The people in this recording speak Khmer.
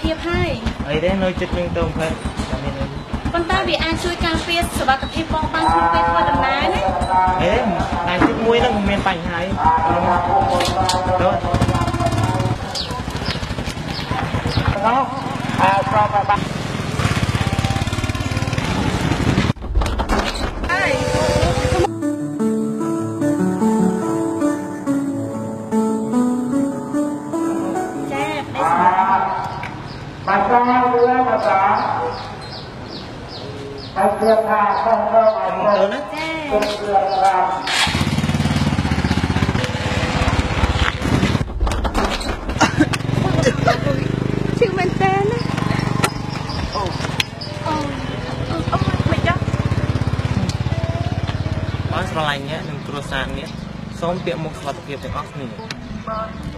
ភាពហើយអីទេនៅចិត្តនឹងទៅភេទតែមានប៉ុន្តែវាអាចជួយការពារសុវត្ថិភាពបងបានក្នុងពេលធ្វើដំណើរណាអេតែចិត្តមួយនឹងមិនមានបញ្ហាទេទៅប្រហែលបាត់มาจ้างเรือมาจ้างไปเรือพาเข้าเข้ามาเลยนะเป็นเรือรำชื่อมันเต้นนะไม่จ้ะអស់ស្រឡាញ់នេះនឹងគ្រួសារនេះសូមពាក្យមុខសុខភាពទាំងអស់គ្នា